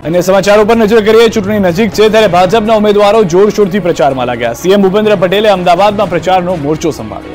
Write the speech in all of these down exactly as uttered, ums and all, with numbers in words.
अन्य समाचारों पर नजर करिए। चूंटणी नजीक है त्यारे भाजपना उम्मीदवारों जोरशोरथी प्रचारमां लाग्या। सीएम भूपेन्द्र पटेले अमदावादमां प्रचारनो मोर्चो संभाळ्यो।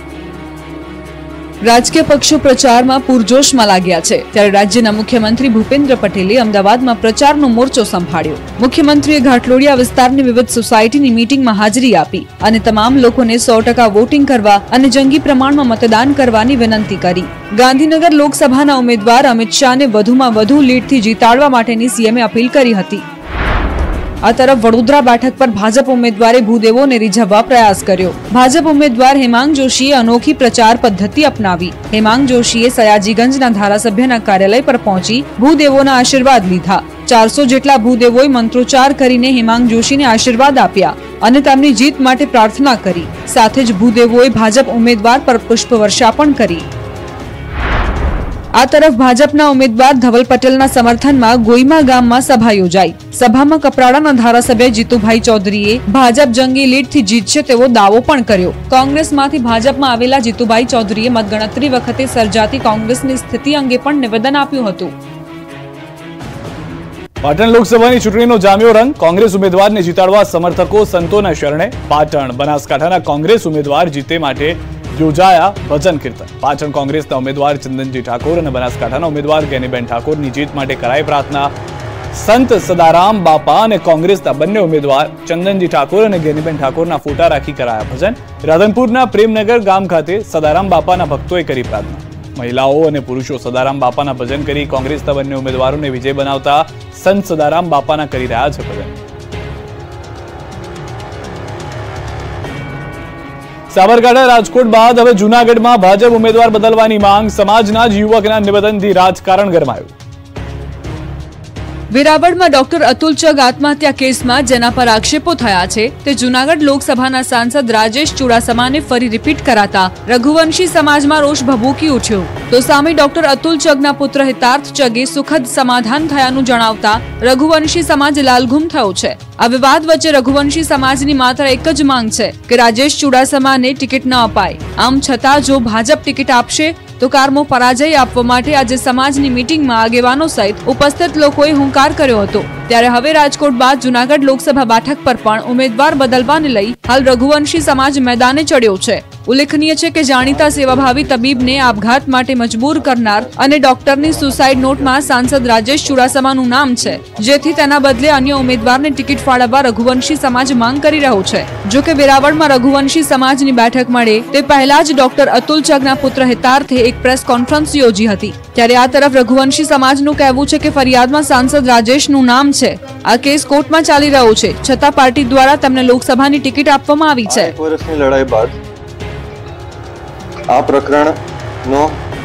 રાજકીય પક્ષો પ્રચારમાં પૂરજોશમાં લાગ્યા છે ત્યારે રાજ્યના મુખ્યમંત્રી ભૂપેન્દ્ર પટેલે અમદાવાદમાં પ્રચારનો મોરચો સંભાળ્યો। મુખ્યમંત્રીએ ઘાટલોડિયા વિસ્તારની વિવિધ સોસાયટીની મીટિંગમાં હાજરી આપી અને તમામ લોકોને સો ટકા વોટિંગ કરવા અને જંગી પ્રમાણમાં મતદાન કરવાની વિનંતી કરી। ગાંધીનગર લોકસભાના ઉમેદવાર અમિત શાહને વધુમાં વધુ લીડથી જીતાડવા માટેની સીએમએ અપીલ કરી હતી। આ તરફ વડોદરા બેઠક પર ભાજપ ઉમેદવારે ભૂદેવોને રીઝવવા પ્રયાસ કર્યો। ભાજપ ઉમેદવાર હેમાંગ જોશીએ અનોખી પ્રચાર પદ્ધતિ અપનાવી। હેમાંગ જોશીએ સયાજીગંજના ધારાસભ્યના કાર્યાલય પર પહોંચી ભૂદેવોના આશીર્વાદ લીધા। ચારસો જેટલા ભૂદેવોએ મંત્રોચ્ચાર કરીને હેમાંગ જોશીને આશીર્વાદ આપ્યા અને તેમની જીત માટે પ્રાર્થના કરી। સાથે જ ભૂદેવોએ ભાજપ ઉમેદવાર પર પુષ્પવર્ષા પણ કરી। आ तरफ भाजपना उम्मीदवार धवल पटेलना समर्थनमा गोईमा गाममां सभा योजाई। सभामां कपराडाना धारासभ्य जीतुभाई चौधरीए भाजप जंगी लीडथी जीतशे तेवो दावो पण कर्यो। कोंग्रेसमांथी भाजपमां आवेला जीतुभाई चौधरीए मतगणतरी वखते सर्जाती कोंग्रेसनी स्थिति अंगे पण निवेदन आप्युं हतुं। पाटण लोकसभानी चूंटणीनो जाम्यो रंग। कोंग्रेस उम्मीदवारने जीताडवा समर्थको संतोना शरणे। पाटण बनासकांठाना कोंग्रेस उम्मीदवार जीते माटे योजाया भजन कीर्तन। पाटण कोंग्रेसना उम्मीदवार चंदनजी ठाकोर और बनासकांठाना उम्मीदवार ज्ञानीबेन ठाकोरनी जीत माटे कराई प्रार्थना। संत सदाराम बापा और कोंग्रेसना बंने उम्मीदवार चंदनजी ठाकोर और ज्ञानीबेन ठाकोरना फोटा राखी कराया भजन। राधनपुरना प्रेमनगर गाम खाते सदाराम बापाना भक्तोए करी प्रार्थना। महिलाओं और पुरुषों सदाराम बापाना भजन करी कोंग्रेसना बंने उम्मीदवारोने विजय बनावता संत सदाराम बापाना करी रह्या छे भजन। साबरकांठा राजकोट बाद हवे जूनागढ़ में भाजप उम्मीदवार बदलवानी मांग। समाजना ज युवकना निवेदनथी राजकारण गरमायुं। વેરાવળમાં ડોક્ટર અતુલ ચગ આત્મહત્યા કેસમાં જેના પર આક્ષેપો થયા છે તે જૂનાગઢ લોકસભાના સાંસદ રાજેશ ચુડાસમાને ફરી રિપીટ કરાતા રઘુવંશી સમાજમાં રોષ ભભૂકી ઉઠ્યો। તો સામે ડોક્ટર અતુલ ચગના પુત્ર હિતાર્થ ચગે સુખદ સમાધાન થયાનું જણાવતા રઘુવંશી સમાજ લાલઘુમ થયો છે। આ વિવાદ વચ્ચે રઘુવંશી સમાજની માત્ર એક જ માંગ છે કે રાજેશ ચુડાસમાને ટિકિટ ન અપાય। આમ છતાં જો ભાજપ ટિકિટ આપશે तो कारमो पराजय आपवा माटे आज समाजनी मीटिंग में आगेवानो सहित उपस्थित लोकोए हुंकार कर्यो हतो। त्यारे हवे राजकोट बाद जूनागढ़ लोकसभा बैठक पर पण उम्मीदवार बदलवाने लई हाल रघुवंशी समाज मैदाने चढ़्यो छे। उल्लेखनीय छे के जाणीता सेवाभावी तबीबने आपघात माटे मजबूर करनार अने डॉक्टरनी सुसाइड नोटमां सांसद राजेश चुडासमानुं नाम छे, जेथी तेना बदले अन्य उम्मीदवारने टिकिट फाळववा रघुवंशी समाज मांग करी रह्यो छे। जो के वेरावळमां रघुवंशी समाजनी बैठक मळे ते पहेला ज डॉक्टर अतुल चगना पुत्र हितार्थे एक प्रेस कॉन्फ्रन्स योजी हती। त्यारे आ तरफ रघुवंशी समाजनुं कहेवुं छे के फरियादमां सांसद राजेशनुं नाम छे। आ केस कोर्टमां चाली रह्यो छे, छतां पार्टी द्वारा तेમને લોકસભાની ટિકિટ આપવામાં આવી છે। એક વર્ષની લડાઈ બાદ આ પ્રકરણનો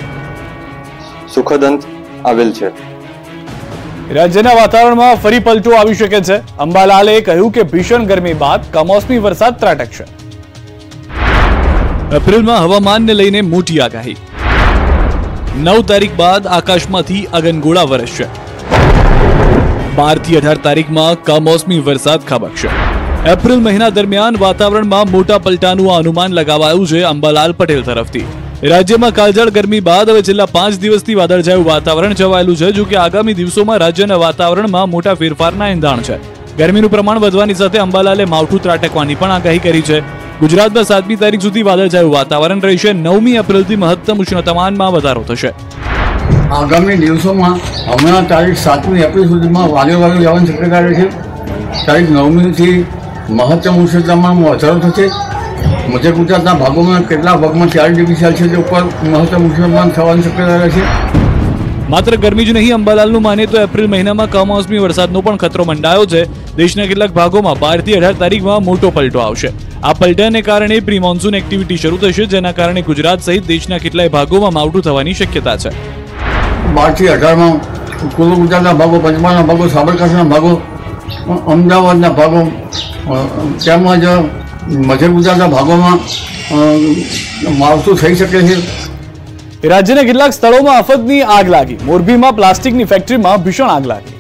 સુખદ અંત આવેલ છે। રાજ્યના વાતાવરણમાં ફરી પલટો આવી શકે છે। અંબાલાલે કહ્યું કે ભીષણ ગરમી બાદ કમોસમી વરસાદ ત્રાટકશે। એપ્રિલમાં હવામાનને લઈને મોટી આગાહી। નવ તારીખ બાદ આકાશમાંથી અગનગોળા વરસશે। બાર થી અઢાર તારીખમાં કમોસમી વરસાદ ખાબકશે। એપ્રિલ મહિના દરમિયાન વાતાવરણમાં મોટા પલટાનું અનુમાન લગાવાયું છે અંબાલાલ પટેલ તરફથી। રાજ્યમાં કાળઝાળ ગરમી બાદ હવે છેલ્લા પાંચ દિવસથી વાદળછાયું વાતાવરણ છવાયેલું છે। જો કે આગામી દિવસોમાં રાજ્યના વાતાવરણમાં મોટા ફેરફારના એંધાણ છે। ગરમીનું પ્રમાણ વધવાની સાથે અંબાલાલે માવઠું ત્રાટકવાની પણ આગાહી કરી છે। ગુજરાતમાં સાતમી તારીખ સુધી વાદળછાયું વાતાવરણ રહેશે। નવમી એપ્રિલથી મહત્તમ ઉષ્ણતામાનમાં વધારો થશે। આગામી દિવસોમાં હમણાં તારીખ સાતમી એપ્રિલ સુધીમાં વાદળ વાદળ જવાની શક્યતા રહે છે। તારીખ નવમીથી મહત્તમ ઉષ્ણતામાનમાં વધારો થશે। મધ્ય ગુજરાતના ભાગોમાં કેટલાક ભાગમાં ચાર ડિગ્રી સેલ્સિયસ ઉપર મહત્તમ ઉષ્ણતામાન થવાની શક્યતા રહે છે। માત્ર ગરમી જ નહીં, અંબાલાલનું માને તો એપ્રિલ મહિનામાં કમોસમી વરસાદનો પણ ખતરો મંડાયો છે। દેશના કેટલાક ભાગોમાં બાર થી અઢાર તારીખમાં મોટો પલટો આવશે। આ પલટાને કારણે પ્રી મોન્સૂન એક્ટિવિટી શરૂ થશે, જેના કારણે ગુજરાત સહિત દેશના કેટલાય ભાગોમાં માવઠું થવાની શક્યતા છે। બાર થી અઢારમાં પૂર્વ ગુજરાતના ભાગો, પંચમહાલના ભાગો, સાબરકાંઠાના ભાગો, અમદાવાદના ભાગો તેમજ મધ્ય ગુજરાતના ભાગોમાં માવઠું થઈ શકે છે। રાજ્યના કેટલાક સ્થળોમાં આફતની આગ લાગી। મોરબીમાં પ્લાસ્ટિકની ફેક્ટરીમાં ભીષણ આગ લાગી।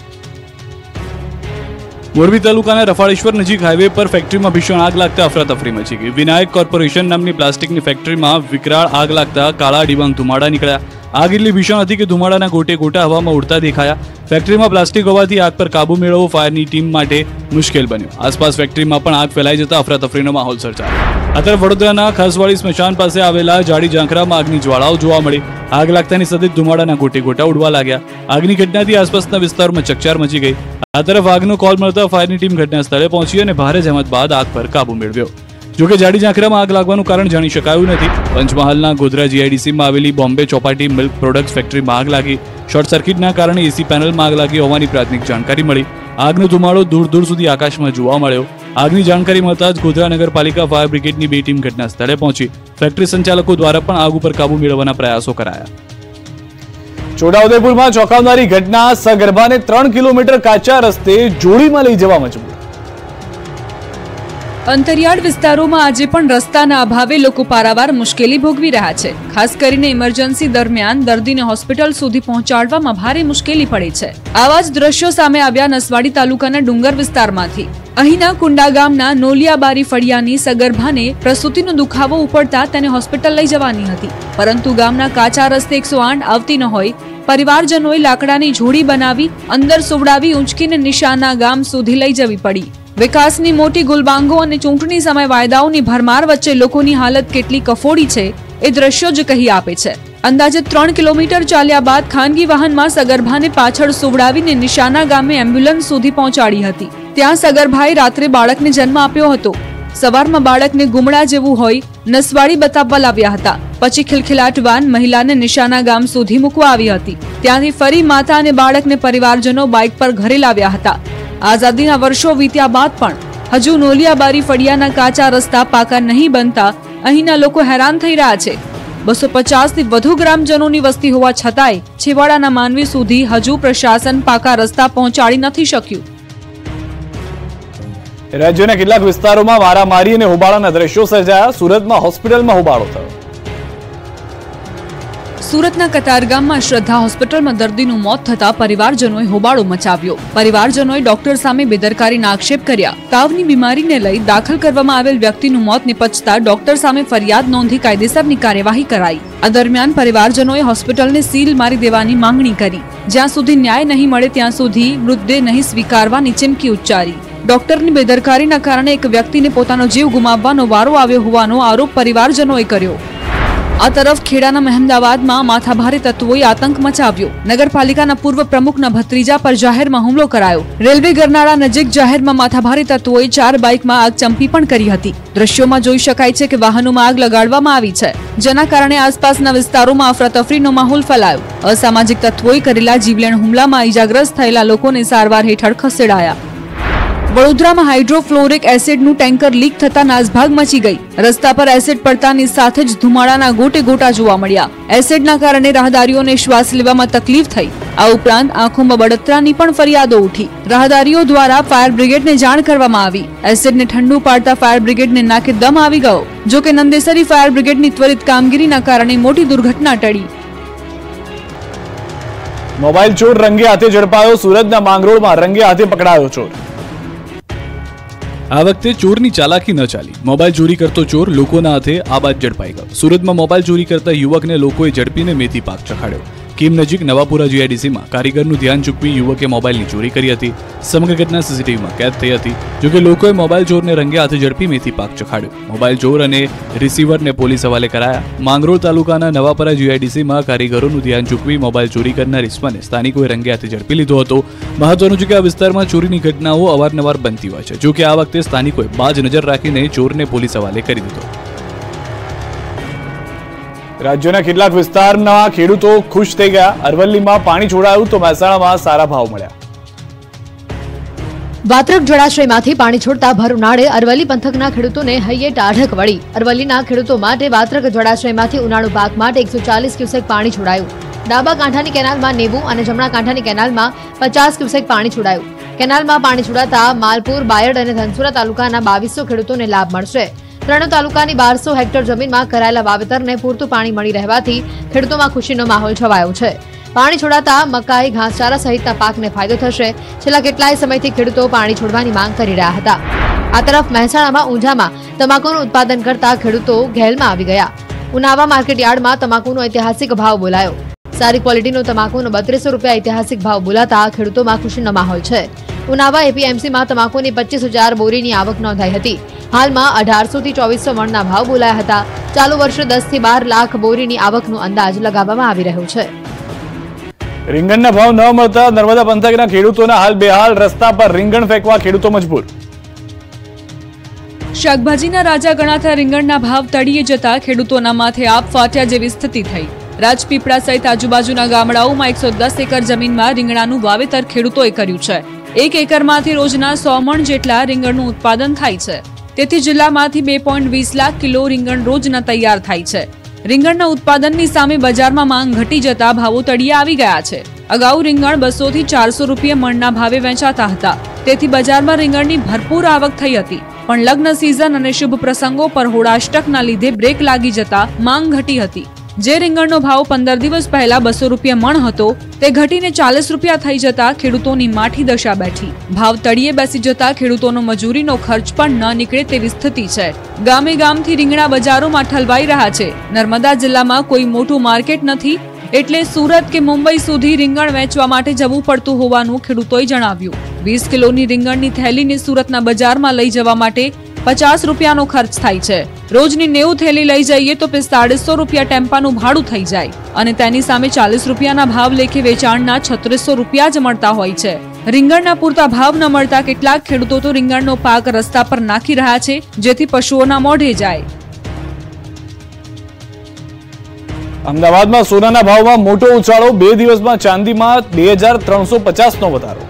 મોરબી તાલુકાના રફાળેશ્વર નજીક હાઈવે પર ફેક્ટરીમાં ભીષણ આગ લાગતા અફરાતફરી મચી ગઈ। વિનાયક કોર્પોરેશન નામની પ્લાસ્ટિકની ફેક્ટરીમાં વિકરાળ આગ લાગતા કાળા ડિબાંગ ધુમાડા નીકળ્યા। આગ એટલી ભીષણ હતી કે ધુમાડાના ગોટે ગોટા હવામાં ઉડતા દેખાયા. ફેક્ટરીમાં પ્લાસ્ટિક હોવાથી આગ પર કાબુ મેળવવો ફાયરની ટીમ માટે મુશ્કેલ બન્યું. આસપાસ ફેક્ટરીમાં પણ આગ ફેલાઈ જતા અફરાતફરીનો માહોલ સર્જાયો. આ તરફ વડોદરાના ખાસવાડી સ્મશાન પાસે આવેલા જાડી ઝાંખરામાં આગની જ્વાળાઓ જોવા મળી. આગ લાગતાની સાથે ધુમાડાના ગોટે ગોટા ઉડવા લાગ્યા. આગની ઘટનાથી આસપાસના વિસ્તારમાં ચકચાર મચી ગઈ. આ તરફ આગનો કોલ મળતા ફાયરની ટીમ ઘટના સ્થળે પહોંચી અને ભારે જહેમત બાદ આગ પર કાબુ મેળવ્યો. જોકે જાડી ઝાંખરામાં આગ લાગવાનું કારણ જાણી શકાયું નથી. પંચમહાલના ગોધરા જીઆઈડીસીમાં આવેલી બોમ્બે ચોપાટી મિલ્ક પ્રોડક્ટ્સ ફેક્ટરીમાં આગ લાગી. શોર્ટ સર્કિટના કારણે એસી પેનલમાં આગ લાગી હોવાની પ્રાથમિક જાણકારી મળી. આગનો ધુમાડો દૂર દૂર સુધી આકાશમાં જોવા મળ્યો. આગની જાણકારી મળતા જ ગોધરા નગરપાલિકા ફાયર બ્રિગેડની બે ટીમ ઘટના સ્થળે પહોંચી. ફેક્ટરી સંચાલકો દ્વારા પણ આગ ઉપર કાબુ મેળવવાના પ્રયાસો કરાયા. છોટાઉદેપુરમાં ચોંકાવનારી ઘટના. સગર્ભાને ત્રણ કિલોમીટર કાચા રસ્તે જોડીમાં લઈ જવા મજબૂર. અંતરિયાળ વિસ્તારોમાં આજે પણ રસ્તાના અભાવે લોકો પારાવાર મુશ્કેલી ભોગવી રહ્યા છે. ખાસ કરીને ઇમરજન્સી દરમિયાન દર્દીને હોસ્પિટલ સુધી પહોંચાડવામાં ભારે મુશ્કેલી પડે છે. આવા જ દ્રશ્યો સામે આવ્યા નસવાડી તાલુકાના ડુંગર વિસ્તારમાંથી. અહીંના કુંડા ગામના નોલિયાબારી ફળિયાની સગર્ભાને પ્રસૂતિનો દુખાવો ઉપડતા તેને હોસ્પિટલ લઈ જવાની હતી, પરંતુ ગામના કાચા રસ્તે એકસો આઠ આવતી ન હોય પરિવારજનોએ લાકડાની જોડી બનાવી અંદર સુવડાવી ઊંચકીને નિશાના ગામ સુધી લઈ જવી પડી. વિકાસની મોટી ગુલબાંગો અને ચૂંટણી સમય વાયદાઓની ભરમાર વચ્ચે લોકોની હાલત કેટલી કફોડી છે એ દ્રશ્યો જ કહી આપે છે. અંદાજે ત્રણ કિલોમીટર ચાલ્યા બાદ ખાનગી વાહનમાં સગર્ભાને પાછળ સુવડાવીને નિશાના ગામે એમ્બ્યુલન્સ સુધી પહોંચાડી હતી. ત્યાં સગર્ભાએ રાત્રે બાળકને જન્મ આપ્યો હતો. સવારમાં બાળકને ગુમડા જેવું હોય નસવાડી બતાવવા લાવ્યા હતા. પછી ખિલખિલાટ વાન મહિલાને નિશાના ગામ સુધી મૂકવા આવી હતી. ત્યાંથી ફરી માતા અને બાળકને પરિવારજનો બાઇક પર ઘરે લાવ્યા હતા. આઝાદીના વર્ષો વીત્યા બાદ પણ હજુ નોલિયાબારી ફળિયાના કાચા રસ્તા પાકા નહીં બનતા અહીંના લોકો હેરાન થઈ રહ્યા છે. બસો પચાસ થી વધુ ગ્રામજનોની વસ્તી હોવા છતાંય છેવાડાના માનવી સુધી હજુ પ્રશાસન પાકા રસ્તા પહોંચાડી નથી શક્યું. રાજ્યના કેટલાક વિસ્તારોમાં મારામારી અને હોબાળાના દ્રશ્યો સર્જાયા. સુરતમાં હોસ્પિટલમાં હોબાળો થયો. સુરતના કતારગામમાં શ્રદ્ધા હોસ્પિટલમાં દર્દીનું મોત થતા પરિવારજનોએ હોબાળો મચાવ્યો. પરિવારજનોએ ડોક્ટર સામે બેદરકારીના આક્ષેપ કર્યા. તાવની બીમારીને લઈ દાખલ કરવામાં આવેલ વ્યક્તિનું મોત નિપજતા ડોક્ટર સામે ફરિયાદ નોંધી કાયદેસરની કાર્યવાહી કરાઈ. આ દરમિયાન પરિવારજનોએ હોસ્પિટલને સીલ મારી દેવાની માંગણી કરી. જ્યાં સુધી ન્યાય નહીં મળે ત્યાં સુધી મૃતદેહ નહીં સ્વીકારવાની ચીમકી ઉચ્ચારી. ડોક્ટરની બેદરકારીના કારણે એક વ્યક્તિને પોતાનો જીવ ગુમાવવાનો વારો આવ્યો હોવાનો આરોપ પરિવારજનોએ કર્યો. આ તરફ ખેડાના મહેમદાવાદમાં માથાભારે તત્વોએ આતંક મચાવ્યો. નગરપાલિકાના પૂર્વ પ્રમુખના ભત્રીજા પર જાહેરમાં હુમલો કરાયો. રેલવે ગરનાળા નજીક જાહેરમાં માથાભારે તત્વોએ ચાર બાઇકમાં આગચંપી પણ કરી હતી. દ્રશ્યોમાં જોઈ શકાય છે કે વાહનોમાં આગ લગાડવામાં આવી છે, જેના કારણે આસપાસના વિસ્તારોમાં અફરાતફરીનો માહોલ ફેલાયો. અસામાજિક તત્વોએ કરેલા જીવલેણ હુમલામાં ઇજાગ્રસ્ત થયેલા લોકોને સારવાર હેઠળ ખસેડાયા. વડોદરામાં હાઇડ્રોફ્લોરિક એસિડનું ટેન્કર લીક થતા નાસભાગ મચી ગઈ. રસ્તા પર એસિડ પડતાની સાથે જ ધુમાડાના ગોટે ગોટા જોવા મળ્યા. એસિડના કારણે રાહદારીઓને શ્વાસ લેવામાં તકલીફ થઈ. આ ઉપરાંત આંખોમાં બળતરાની પણ ફરિયાદો ઉઠી. રાહદારીઓ દ્વારા ફાયર બ્રિગેડને જાણ કરવામાં આવી. એસિડને ઠંડુ પાડતા ફાયર બ્રિગેડને નાકે દમ આવી ગયો. જો કે નંદેસરી ફાયર બ્રિગેડની ત્વરિત કામગીરીના કારણે મોટી દુર્ઘટના ટળી. મોબાઈલ ચોર રંગે હાથે ઝડપાયો. સુરતના માંગરોળમાં રંગે હાથે પકડાયો ચોર. આ વખતે ચોરની ચાલાકી ન ચાલી. મોબાઈલ ચોરી કરતો ચોર લોકોના હાથે આ બાદ ઝડપાઈ ગયો. સુરતમાં મોબાઈલ ચોરી કરતા યુવકને લોકોએ ઝડપીને મેથી પાક ચખાડ્યો. કીમ નજીક નવાપુરા જીઆઈડીસીમાં કારીગરનું ધ્યાન ચૂકવી યુવકે મોબાઈલની ચોરી કરી હતી. સમગ્ર ઘટના સીસીટીવીમાં કેદ થઈ હતી. જોકે લોકોએ મોબાઈલ ચોરને રંગે હાથે ઝડપી મેથી પાક ચખાડ્યો. મોબાઈલ ચોર અને રિસીવરને પોલીસ હવાલે કરાયા. માંગરોળ તાલુકાના નવાપરા જીઆઈડીસીમાં કારીગરોનું ધ્યાન ચૂકવી મોબાઈલ ચોરી કરનાર ઇસમાને સ્થાનિકોએ રંગે હાથે ઝડપી લીધો હતો. મહત્વનું છે કે આ વિસ્તારમાં ચોરીની ઘટનાઓ અવારનવાર બનતી હોય છે. જોકે આ વખતે સ્થાનિકોએ બાજ નજર રાખીને ચોરને પોલીસ હવાલે કરી દીધો. રાજ્યના કેટલાક વિસ્તારના ખેડૂતો ખુશ થઈ ગયા. અરવલ્લીમાં પાણી છોડાયું તો મહેસાણામાં સારા ભાવ મળ્યા. વાત્રક જળાશયમાંથી પાણી છોડતા ભર ઉનાળે અરવલ્લી પંથકના ખેડૂતોને હૈયે ટાઢક વળી. અરવલ્લીના ખેડૂતો માટે વાત્રક જળાશયમાંથી ઉનાળુ પાક માટે એકસો ચાલીસ ક્યુસેક પાણી છોડાયું. ડાબા કાંઠાની કેનાલમાં નેવું અને જમણા કાંઠાની કેનાલમાં પચાસ ક્યુસેક પાણી છોડાયું. કેનાલમાં પાણી છોડાતા માલપુર, બાયડ અને ધનસુરા તાલુકાના બાવીસો ખેડૂતોને લાભ મળશે. ત્રણ તાલુકાની બારસો હેક્ટર જમીનમાં કરાયેલા વાવેતરને પૂરતું પાણી મળી રહેવાથી ખેડૂતોમાં ખુશીનો માહોલ છવાયો છે. પાણી છોડાતા મકાઈ, ઘાસચારા સહિતના પાકને ફાયદો થશે. છેલ્લા કેટલાય સમયથી ખેડૂતો પાણી છોડવાની માંગ કરી રહ્યા હતા. આ તરફ મહેસાણામાં ઊંઝામાં તમાકુનું ઉત્પાદન કરતા ખેડૂતો ઘેલમાં આવી ગયા. ઉનાવા માર્કેટ યાર્ડમાં તમાકુનો ઐતિહાસિક ભાવ બોલાયો. સારી ક્વોલિટીનો તમાકુનો બત્રીસો રૂપિયા ઐતિહાસિક ભાવ બોલાતા ખેડૂતોમાં ખુશીનો માહોલ છે. ઉનાવા એપીએમસીમાં તમાકુની પચીસ હજાર બોરીની આવક નોંધાઈ હતી. હાલમાં અઢારસો થી ચોવીસો મણના ભાવ બોલાયા હતા. ચાલુ વર્ષે દસ થી બાર લાખ બોરીની આવકનો અંદાજ લગાવવામાં આવી રહ્યો છે. રીંગણના ભાવ ન મળતા નર્મદા પંથકના ખેડૂતોના હાલ બેહાલ. રસ્તા પર રીંગણ ફેંકવા ખેડૂતો મજબૂર. શાકભાજીના રાજા ગણાતા રીંગણના ભાવ તળિયે જતા ખેડૂતોના માથે આપ ફાટ્યા જેવી સ્થિતિ થઈ. રાજપીપળા સહિત આજુબાજુના ગામડાઓમાં એકસો દસ એકર જમીનમાં રીંગણાનું વાવેતર ખેડૂતોએ કર્યું છે. એક એકરમાંથી રોજના સો મણ જેટલા રીંગણનું ઉત્પાદન થાય છે. તેથી જિલ્લામાંથી બે પોઈન્ટ વીસ લાખ કિલો રીંગણ રોજના તૈયાર થાય છે. રીંગણના ઉત્પાદનની સામે બજારમાં માંગ ઘટી જતા ભાવો તળિયે આવી ગયા છે. અગાઉ રીંગણ બસો થી ચારસો રૂપિયા મણના ભાવે વેચાતા હતા. તેથી બજારમાં રીંગણની ભરપૂર આવક થઈ હતી. પણ લગ્ન સિઝન અને શુભ પ્રસંગો પર હોળાષ્ટકના લીધે બ્રેક લાગી જતા માંગ ઘટી હતી. જે રીંગણનો ભાવ પંદર દિવસ પહેલા બસો રૂપિયા મણ હતો તે ઘટીને ચાલીસ રૂપિયા થઈ જતા ખેડૂતોની માઠી દશા બેઠી. ભાવ તળિયે બેસી જતા ખેડૂતોનો મજૂરીનો ખર્ચ પણ ન નીકળે તેવી સ્થિતિ છે. ગામે ગામથી રીંગણા બજારોમાં ઠલવાઈ રહ્યા છે. નર્મદા જિલ્લામાં કોઈ મોટું માર્કેટ નથી એટલે સુરત કે મુંબઈ સુધી રીંગણ વેચવા માટે જવું પડતું હોવાનું ખેડૂતોએ જણાવ્યું. વીસ કિલોની રીંગણની થેલીને સુરતના બજારમાં લઈ જવા માટે પચાસ રૂપિયાનો ખર્ચ થાય છે. રોજની નેવું થેલી લઈ જઈએ તો પિસ્તાળીસો રૂપિયા ટેમ્પાનું ભાડું થઈ જાય અને તેની સામે ચાલીસ રૂપિયાના ભાવ લેખે વેચાણના છત્રીસો રૂપિયા જ મળતા હોય છે. રીંગણના પૂરતા ભાવ ન મળતા કેટલાક ખેડૂતો તો રીંગણનો પાક રસ્તા પર નાખી રહ્યા છે જેથી પશુઓના મોઢે જાય. અમદાવાદમાં સોનાના ભાવમાં મોટો ઉછાળો. બે દિવસમાં ચાંદીમાં બે હજાર ત્રણસો પચાસ નો વધારો.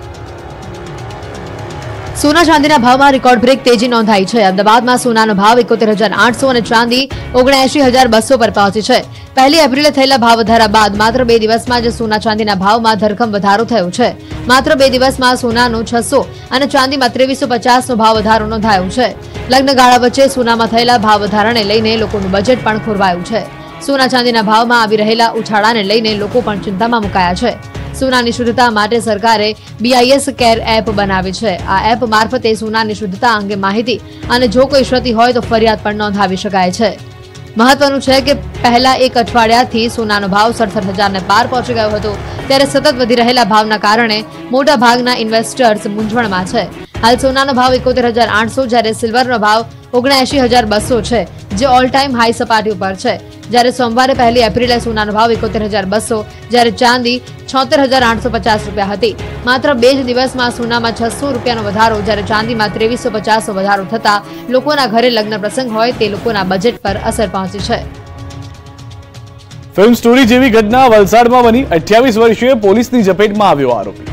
સોના ચાંદીના ભાવમાં રેકોર્ડ બ્રેક તેજી નોંધાઈ છે. અમદાવાદમાં સોનાનો ભાવ એકોતેર હજાર આઠસો અને ચાંદી ઓગણએંશી હજાર બસો પર પહોંચી છે. પહેલી એપ્રિલે થયેલા ભાવ વધારા બાદ માત્ર બે દિવસમાં જ સોના ચાંદીના ભાવમાં ધરખમ વધારો થયો છે. માત્ર બે દિવસમાં સોનાનો છસો અને ચાંદીમાં ત્રેવીસો પચાસ નો ભાવ વધારો નોંધાયો છે. લગ્ન ગાળા વચ્ચે સોનામાં થયેલા ભાવ વધારાને લઈને લોકોનું બજેટ પણ ખોરવાયું છે. સોના ચાંદીના ભાવમાં આવી રહેલા ઉછાળાને લઈને લોકો પણ ચિંતામાં મુકાયા છે. સોનાની શુદ્ધતા માટે સરકારે બીઆઈએસ કેર એપ બનાવી છે. આ એપ મારફતે સોનાની શુદ્ધતા અંગે માહિતી અને જો કોઈ ક્ષતિ હોય તો ફરિયાદ પણ નોંધાવી શકાય છે. મહત્વનું છે કે પહેલા એક અઠવાડિયાથી સોનાનો ભાવ સડસઠ હજારને પાર પહોંચી ગયો હતો. ત્યારે સતત વધી રહેલા ભાવના કારણે મોટા ભાગના ઇન્વેસ્ટર્સ મૂંઝવણમાં છે. હાલ સોનાનો ભાવ એકોતેર હજાર આઠસો જ્યારે સિલ્વરનો ભાવ ઓગણએંશી હજાર બસો છે જે ઓલ ટાઈમ હાઈ સપાટી ઉપર છે. જ્યારે સોમવારે પહેલી એપ્રિલે સોનાનો ભાવ એકોતેર હજાર બસો જ્યારે ચાંદી છોતેર હજાર આઠસો પચાસ રૂપિયા હતી. માત્ર બે જ દિવસમાં સોનામાં છસો રૂપિયાનો વધારો જ્યારે ચાંદીમાં ત્રેવીસો પચાસ નો વધારો થતા લોકોના ઘરે લગ્ન પ્રસંગ હોય તે લોકોના બજેટ પર અસર પહોંચી છે. ફિલ્મ સ્ટોરી જેવી ઘટના વલસાડમાં બની. અઠ્યાવીસ વર્ષીય પોલીસની ઝપેટમાં આવ્યો આરોપી.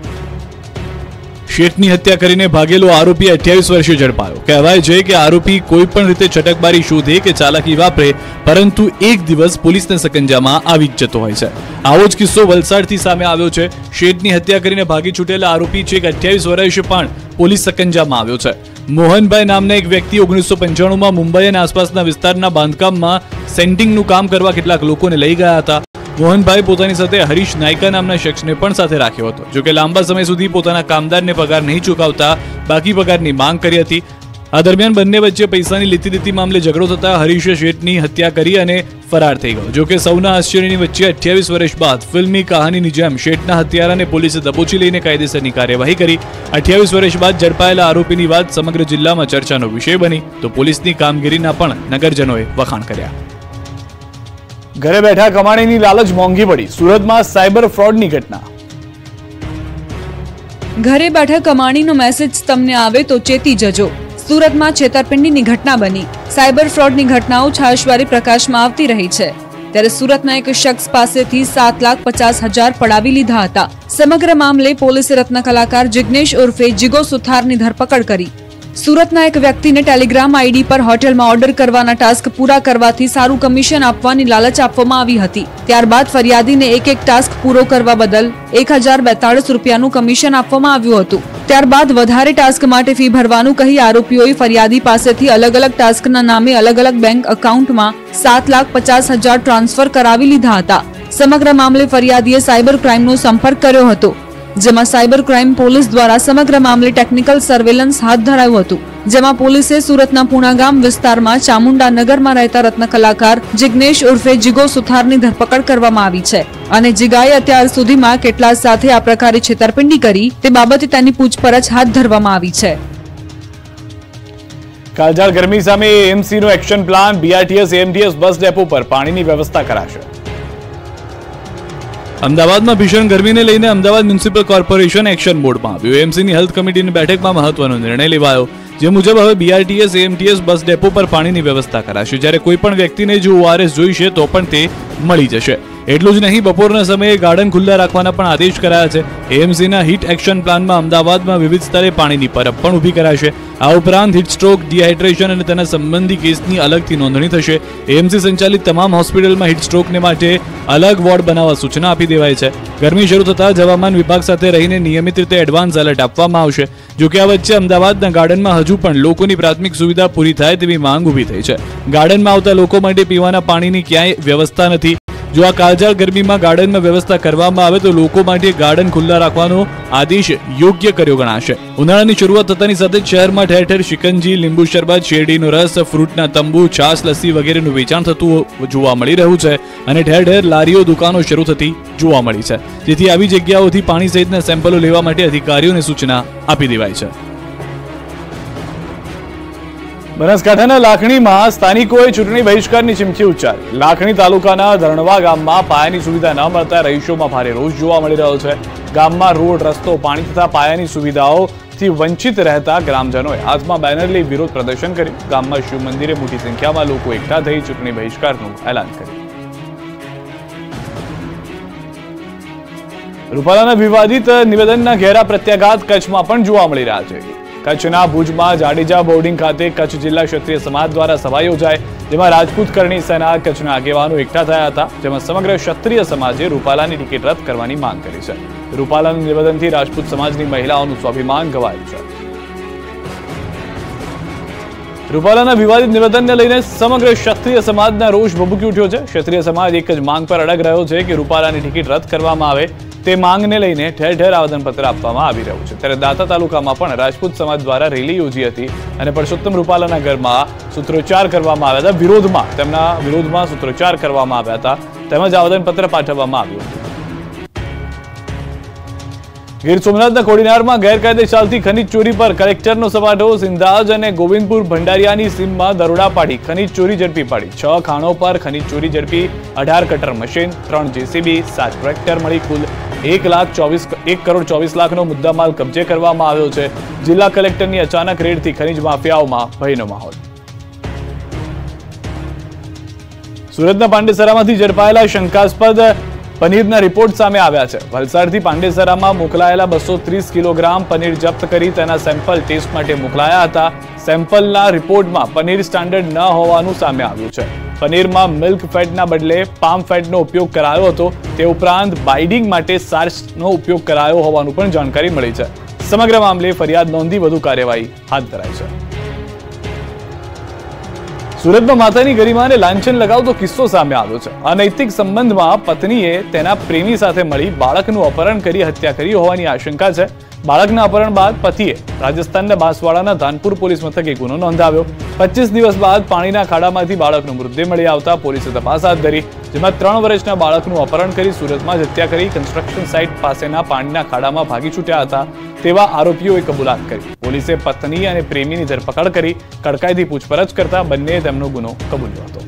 શેઠની હત્યા કરીને ભાગેલો આરોપી અઠ્યાવીસ વર્ષે ઝડપાયો. કહેવાય છે કે આરોપી કોઈ પણ રીતે છટકબારી શોધે કે ચાલાકી વાપરે પરંતુ એક દિવસ પોલીસના સકંજામાં આવી જ જતો હોય છે. આવો જ કિસ્સો વલસાડથી સામે આવ્યો છે. શેઠની હત્યા કરીને ભાગી છૂટેલા આરોપી છેક અઠ્યાવીસ વર્ષે પણ પોલીસ સકંજામાં આવ્યો છે. મોહનભાઈ નામના એક વ્યક્તિ ઓગણીસો પંચાણુંમાં મુંબઈ અને આસપાસના વિસ્તારના બાંધકામમાં સેન્ટિંગનું કામ કરવા કેટલાક લોકોને લઈ ગયા હતા. મોહનભાઈ પોતાની સાથે હરીશ નાયકા નામના શખ્સને પણ સાથે રાખ્યો હતો. જોકે લાંબા સમય સુધી પોતાના કામદારને પગાર નહીં ચૂકવતા બાકી પગારની માંગ કરી હતી. આ દરમિયાન બંને વચ્ચે પૈસાની લીતી દીતી મામલે ઝઘડો થતા હરીશે શેઠની હત્યા કરી અને ફરાર થઈ ગયો. જોકે સૌના આશ્ચર્યની વચ્ચે અઠ્યાવીસ વર્ષ બાદ ફિલ્મની કહાનીની જેમ શેઠના હત્યારાને પોલીસે દબોચી લઈને કાયદેસરની કાર્યવાહી કરી. અઠ્યાવીસ વર્ષ બાદ ઝડપાયેલા આરોપીની વાત સમગ્ર જિલ્લામાં ચર્ચાનો વિષય બની તો પોલીસની કામગીરીના પણ નગરજનોએ વખાણ કર્યા. ઘરે બેઠા કમાણીની લાલચ મોંઘી પડી. સુરતમાં સાયબર ફ્રોડની ઘટના. ઘરે બેઠા કમાણીનો મેસેજ તમને આવે તો ચેતી જજો. સુરતમાં છેતરપિંડીની ઘટના બની. સાયબર ફ્રોડની ઘટનાઓ છાશવારે પ્રકાશમાં આવતી રહી છે. ત્યારે સુરતના એક શખ્સ પાસેથી સાત લાખ પચાસ હજાર પડાવી લીધા હતા. સમગ્ર મામલે પોલીસે રત્ન કલાકાર જિગ્નેશ ઉર્ફે જીગો સુથારની ધરપકડ કરી. સુરતના એક વ્યક્તિને ટેલિગ્રામ આઈડી પર હોટેલમાં ઓર્ડર કરવાના ટાસ્ક પૂરા કરવાથી સારું કમિશન આપવાની લાલચ આપવામાં આવી હતી. ત્યારબાદ ફરિયાદીને એક એક ટાસ્ક પૂરો કરવા બદલ એક હજાર બેતાળીસ રૂપિયાનું કમિશન આપવામાં આવ્યું હતું. ત્યારબાદ વધારે ટાસ્ક માટે ફી ભરવાનું કહી આરોપીઓએ ફરિયાદી પાસેથી અલગ અલગ ટાસ્કના નામે અલગ અલગ બેંક એકાઉન્ટમાં સાત લાખ પચાસ હજાર ટ્રાન્સફર કરાવી લીધા હતા. સમગ્ર મામલે ફરિયાદીએ સાયબર ક્રાઇમનો સંપર્ક કર્યો હતો. જેમાં સાયબર ક્રાઇમ પોલીસ દ્વારા સમગ્ર મામલે ટેકનિકલ સર્વેલન્સ હાથ ધરાયું હતું, જેમાં પોલીસે સુરતના પુણાગામ વિસ્તારમાં ચામુંડા નગરમાં રહેતા રત્ન કલાકાર જિગ્નેશ ઉર્ફે જીગો સુથારની ધરપકડ કરવામાં આવી છે અને જીગાએ અત્યાર સુધીમાં કેટલા સાથે આ પ્રકારે છેતરપિંડી કરી તે બાબતે તેની પૂછપરછ હાથ ધરવામાં આવી છે। કાળઝાળ ગરમી સામે એએમસી નો action plan, BRTS AMTS bus depot પર પાણીની વ્યવસ્થા કરાશે। અમદાવાદમાં ભીષણ ગરમીને લઈને અમદાવાદ મ્યુનિસિપલ કોર્પોરેશન એક્શન મોડમાં આવ્યું। એએમસીની હેલ્થ કમિટીની બેઠકમાં મહત્વનો નિર્ણય લેવાયો, જે મુજબ હવે બીઆરટીએસ એએમટીએસ બસ ડેપો પર પાણીની વ્યવસ્થા કરાશે, જ્યારે કોઈ પણ વ્યક્તિને જો ઓઆરએસ જોઈશે તો પણ તે મળી જશે। એટલું જ નહીં, બપોરના સમયે ગાર્ડન ખુલ્લા રાખવાના પણ આદેશ કરાયા છે। એએમસીના હીટ એક્શન પ્લાનમાં અમદાવાદમાં વિવિધ સ્તરે પાણીની પરબ પણ ઊભી કરાશે। આ ઉપરાંત હીટ સ્ટ્રોક, ડિહાઇડ્રેશન અને તેના સંબંધી કેસની અલગથી નોંધણી થશે। એએમસી સંચાલિત તમામ હોસ્પિટલમાં હીટ સ્ટ્રોકને માટે અલગ વોર્ડ બનાવવા સૂચના આપી દેવાઈ છે। ગરમી શરૂ થતાં જ હવામાન વિભાગ સાથે રહીને નિયમિત રીતે એડવાન્સ એલર્ટ આપવામાં આવશે। જોકે આ વચ્ચે અમદાવાદના ગાર્ડનમાં હજુ પણ લોકોની પ્રાથમિક સુવિધા પૂરી થાય તેવી માંગ ઊભી થઈ છે। ગાર્ડનમાં આવતા લોકો માટે પીવાના પાણીની ક્યાંય વ્યવસ્થા નથી। જો આ કાળઝાળ ગરમીમાં ગાર્ડનમાં વ્યવસ્થા કરવામાં આવે તો લોકો માટે ગાર્ડન ખુલ્લા રાખવાનો આદેશ યોગ્ય કર્યો ગણાશે। ઉનાળાની શરૂઆત થતાની સાથે જ શહેરમાં ઠેર ઠેર શિકંજી, લીંબુ શરબત, શેરડીનો રસ, ફ્રૂટના તંબુ, છાશ, લસ્સી વગેરેનું વેચાણ થતું જોવા મળી રહ્યું છે અને ઠેર ઠેર લારીઓ, દુકાનો શરૂ થતી જોવા મળી છે, જેથી આવી જગ્યાઓથી પાણી સહિતના સેમ્પલો લેવા માટે અધિકારીઓને સૂચના આપી દેવાઈ છે। બનાસકાંઠાના લાખણીમાં સ્થાનિકોએ ચૂંટણી બહિષ્કારની ચીમકી ઉચ્ચારી। લાખણી તાલુકાના ધરણવા ગામમાં પાયાની સુવિધા ન મળતા રહીશોમાં ભારે રોષ જોવા મળી રહ્યો છે। ગામમાં રોડ, રસ્તો, પાણી તથા પાયાની સુવિધાઓથી વંચિત રહેતા ગ્રામજનોએ હાથમાં બેનર લઈ વિરોધ પ્રદર્શન કર્યું। ગામમાં શિવ મંદિરે મોટી સંખ્યામાં લોકો એકઠા થઈ ચૂંટણી બહિષ્કારનું એલાન કર્યું। રૂપાલાના વિવાદિત નિવેદનના ઘેરા પ્રત્યાઘાત કચ્છમાં પણ જોવા મળી રહ્યા છે। કચ્છના ભુજમાં જાડેજા બોર્ડિંગ ખાતે કચ્છ જિલ્લા ક્ષત્રિય સમાજ દ્વારા સભા યોજાઈ, જેમાં રાજપૂત કરણી સેના કચ્છના આગેવાનો એકઠા થયા હતા, જેમાં સમગ્ર ક્ષત્રિય સમાજે રૂપાલાની ટિકિટ રદ કરવાની માંગ કરી છે। રૂપાલાના નિવેદનથી રાજપૂત સમાજની મહિલાઓનું સ્વાભિમાન ઘવાયું છે। રૂપાલાના વિવાદિત નિવેદનને લઈને સમગ્ર ક્ષત્રિય સમાજના રોષ ભભૂકી ઉઠ્યો છે। ક્ષત્રિય સમાજ એક જ માંગ પર અડગ રહ્યો છે કે રૂપાલાની ટિકિટ રદ કરવામાં આવે। તે માંગને લઈને ઠેર ઠેર આવેદનપત્ર આપવામાં આવી રહ્યું છે। ત્યારે દાતા તાલુકામાં પણ રાજપૂત સમાજ દ્વારા રેલી યોજી હતી અને પરસોત્તમ રૂપાલાના ઘરમાં સૂત્રોચ્ચાર કરવામાં આવ્યા હતા। વિરોધમાં તેમના વિરોધમાં સૂત્રોચ્ચાર કરવામાં આવ્યા હતા, તેમજ આવેદનપત્ર પાઠવવામાં આવ્યું હતું। ગીર સોમનાથના કોડીનારમાં ગેરકાયદે ચાલતી ખનીજ ચોરી પર કલેક્ટરનો સપાટો। સિંધાજ અને ગોવિંદપુર ભંડારિયાની સીમમાં દરોડા પાડી ખનીજ ચોરી ઝડપી પાડી। છ ખાણો પર ખનીજ ચોરી ઝડપી, અઢાર કટર મશીન, ત્રણ જેસીબી, સાત ટ્રેક્ટર મળી કુલ એક લાખ ચોવીસ એક કરોડ ચોવીસ લાખનો મુદ્દામાલ કબજે કરવામાં આવ્યો છે। જિલ્લા કલેક્ટરની અચાનક રેડથી ખનીજ માફિયાઓમાં ભયનો માહોલ। સુરતના પાંડેસરામાંથી ઝડપાયેલા શંકાસ્પદ પનીરના રિપોર્ટ સામે આવ્યા છે। વલસાડથી પાંડેસરામાં મોકલાયેલા બસો ત્રીસ કિલોગ્રામ પનીર જપ્ત કરી તેના સેમ્પલ ટેસ્ટ માટે મોકલાયા હતા। સેમ્પલના રિપોર્ટમાં પનીર સ્ટાન્ડર્ડ ન હોવાનું સામે આવ્યું છે। પનીરમાં મિલ્ક ફેટના બદલે પામ ફેટનો ઉપયોગ કરાયો હતો। તે ઉપરાંત બાઇડિંગ માટે સાર્ચનો ઉપયોગ કરાયો હોવાનું પણ જાણકારી મળી છે। સમગ્ર મામલે ફરિયાદ નોંધી વધુ કાર્યવાહી હાથ ધરાઈ છે। સુરતમાં માતાની ગરિમાને લાંછન લગાવતો કિસ્સો સામે આવ્યો છે। અનૈતિક સંબંધમાં પત્નીએ તેના પ્રેમી સાથે મળી બાળકનું અપહરણ કરી હત્યા કરી હોવાની આશંકા છે। બાળકના અપહરણ બાદ પતિએ રાજસ્થાનના બાંસવાડાના ધાનપુર પોલીસ મથકે ગુનો નોંધાવ્યો। પચીસ દિવસ બાદ પાણીના ખાડામાંથી બાળકનો મૃતદેહ મળી આવતા પોલીસે તપાસ હાથ ધરી, જેમાં ત્રણ વર્ષના બાળકનું અપહરણ કરી સુરતમાં જ હત્યા કરી કન્સ્ટ્રક્શન સાઇટ પાસેના પાણીના ખાડામાં ભાગી છૂટ્યા હતા તેવા આરોપીઓએ કબૂલાત કરી। પોલીસે પત્ની અને પ્રેમીની ધરપકડ કરી કડકાઈથી પૂછપરછ કરતા બંનેએ તેમનો ગુનો કબૂલ્યો હતો।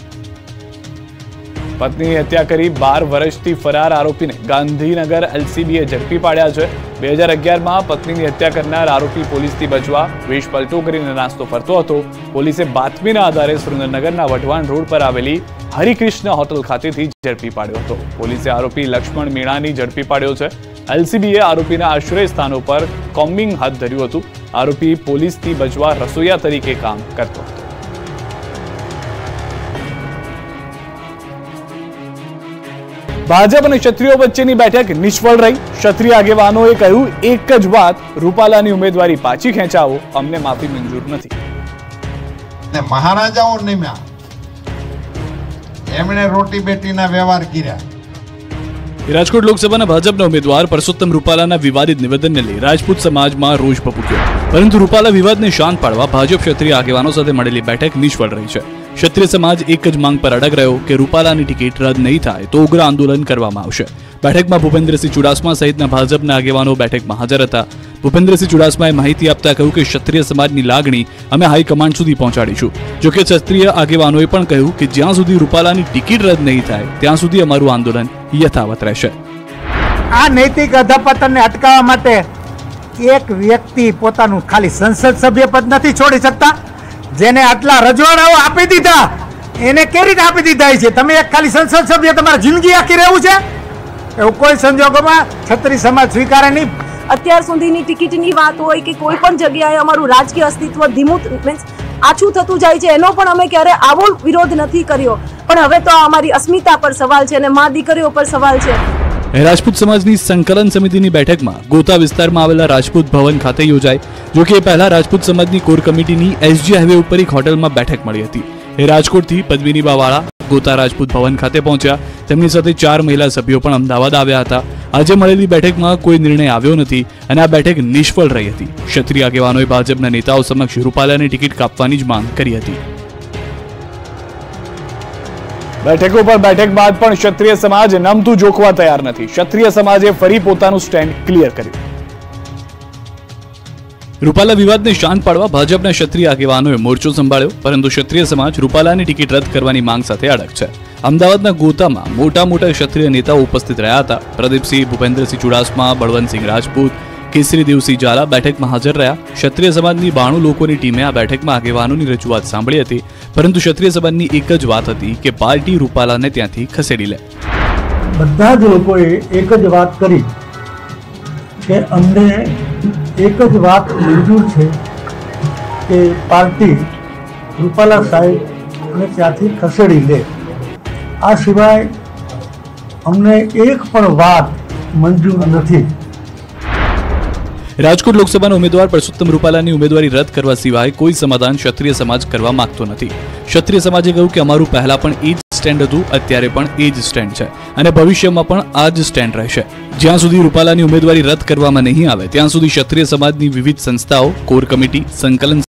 પત્નીની હત્યા કરી બાર વર્ષથી ફરાર આરોપીને ગાંધીનગર એલસીબીએ ઝડપી પાડ્યા છે। બે હજાર અગિયારમાં પત્નીની હત્યા કરનાર આરોપી પોલીસથી બચવા વેશ પલટો કરીને નાસ્તો ફરતો હતો। પોલીસે બાતમીના આધારે સુરેન્દ્રનગરના વઢવાણ રોડ પર આવેલી હરિકૃષ્ણ હોટલ ખાતેથી ઝડપી પાડ્યો હતો। પોલીસે આરોપી લક્ષ્મણ મીણાની ઝડપી પાડ્યો છે। એલસીબીએ આરોપીના આશ્રય સ્થાનો પર કોમ્બિંગ હાથ ધર્યું હતું। આરોપી પોલીસથી બચવા રસોઈયા તરીકે કામ કરતો હતો। ભાજપ અને ક્ષત્રિયો વચ્ચેની બેઠક નિષ્ફળ રહી। ક્ષત્રિય આગેવાનોએ કહ્યું એક જ વાત, રૂપાલાની ઉમેદવારી પાછી ખેંચાવો, અમને માફી મંજૂર નથી। મહારાજાઓ નિમ્યા, એમણે રોટી બેટીના વ્યવહાર કર્યા, રાજકોટ લોકસભાના ભાજપના ઉમેદવાર પરસોત્તમ રૂપાલાના વિવાદિત નિવેદનને લઈ રાજપૂત સમાજમાં રોષ ભભૂક્યો, પરંતુ રૂપાલા વિવાદને શાંત પાડવા ભાજપ ક્ષત્રિય આગેવાનો સાથે મળેલી બેઠક નિષ્ફળ રહી છે. ક્ષત્રિય સમાજ એક જ માંગ પર અડગ રહ્યો કે રૂપાલાની ટિકિટ રદ નહીં થાય તો ઉગ્ર આંદોલન કરવામાં આવશે. બેઠકમાં ભૂપેન્દ્રસિંહ ચુડાસમા સહિતના ભાજપના આગેવાનો બેઠકમાં હાજર હતા. ભૂપેન્દ્રસિંહ ચુડાસમાએ માહિતી આપતા કહ્યું કે ક્ષત્રિય સમાજની લાગણી અમે હાઈકમાન્ડ સુધી પહોંચાડીશું. જોકે ક્ષત્રિય આગેવાનોએ પણ કહ્યું કે જ્યાં સુધી રૂપાલાની ટિકિટ રદ નહીં થાય ત્યાં સુધી અમારું આંદોલન યથાવત રહેશે. આ નૈતિક અધપતનને અટકાવવા માટે એક વ્યક્તિ પોતાનું ખાલી સંસદ સભ્ય પદ નથી છોડી શકતા. જેને આટલા રજવાડાઓ આપી દીધા એને કેવી રીતે આપી દીધા છે? તમે એક ખાલી સંસદ સભ્ય તમારી જિંદગી આખી રહેવું છે? એવું કોઈ સંજોગોમાં ક્ષત્રિય સમાજ સ્વીકારે નહીં. અત્યાર સુધીની ટિકિટની વાત હોય કે કોઈ પણ જગ્યાએ અમારું રાજકીય અસ્તિત્વ ધીમું મીન્સ આછું થતું જાય છે, એનો પણ અમે ક્યારે આવો વિરોધ નથી કર્યો. પણ હવે તો અમારી અસ્મિતા પર સવાલ છે અને મા દીકરીઓ પર સવાલ છે. રાજપૂત સમાજની સંકલન સમિતિની બેઠકમાં ગોતા વિસ્તારમાં આવેલા રાજપૂત ભવન ખાતે યોજાઈ. જોકે પહેલા રાજપૂત સમાજની કોર કમિટીની એસજી હાઈવે ઉપર એક હોટલમાં બેઠક મળી હતી. એ રાજકોટથી પદ્મિની બાવાળા ગોતા રાજપૂત ભવન ખાતે પહોંચ્યા. તેમની સાથે ચાર મહિલા સભ્યો પણ અમદાવાદ આવ્યા હતા. આજે મળેલી બેઠકમાં કોઈ નિર્ણય આવ્યો નથી અને આ બેઠક નિષ્ફળ રહી હતી. ક્ષત્રિય આગેવાનોએ ભાજપના નેતાઓ સમક્ષ રૂપાલાની ટિકિટ કાપવાની જ માંગ કરી હતી. બેઠકો પર બેઠક બાદ પણ ક્ષત્રિય સમાજ નમતું જોખવા તૈયાર નથી. ક્ષત્રિય સમાજે ફરી પોતાનું સ્ટેન્ડ ક્લિયર કર્યું. રૂપાલા વિવાદને શાંત પાડવા ભાજપના ક્ષત્રિય આગેવાનોએ મોરચો સંભાળ્યો, પરંતુ ક્ષત્રિય સમાજ રૂપાલાની ટિકિટ રદ કરવાની માંગ સાથે અડગ છે. અમદાવાદના ગોતામાં મોટા મોટા ક્ષત્રિય નેતાઓ ઉપસ્થિત રહ્યા હતા. પ્રદીપસિંહ, ભૂપેન્દ્રસિંહ ચુડાસમા, બળવંતસિંહ રાજપૂત, કેસરી દેવસિંહ ઝાલા બેઠકમાં હાજર રહ્યા. ક્ષત્રિય સમાજની બાણું લોકોની ટીમે આ બેઠકમાં આગેવાનોની રજૂઆત સાંભળી હતી, પરંતુ ક્ષત્રિય સમાજની એક જ વાત હતી કે પાર્ટી રૂપાલાને ત્યાંથી ખસેડી લે. બધા જ લોકોએ એક જ વાત કરી કે અમને એક જ વાત મંજૂર છે કે પાર્ટી રૂપાલા સાહેબને ત્યાંથી ખસેડી લે. આ સિવાય અમને એક પણ વાત મંજૂર નથી. રાજકોટ લોકસભાના ઉમેદવાર પરસોત્તમ રૂપાલાની ઉમેદવારી રદ કરવા સિવાય કોઈ સમાધાન ક્ષત્રિય સમાજ કરવા માંગતો નથી. ક્ષત્રિય સમાજે કહ્યું કે અમારું પહેલા પણ એ જ સ્ટેન્ડ હતું, અત્યારે પણ એ જ સ્ટેન્ડ છે અને ભવિષ્યમાં પણ આ જ સ્ટેન્ડ રહેશે. જ્યાં સુધી રૂપાલાની ઉમેદવારી રદ કરવામાં નહીં આવે ત્યાં સુધી ક્ષત્રિય સમાજની વિવિધ સંસ્થાઓ, કોર કમિટી, સંકલન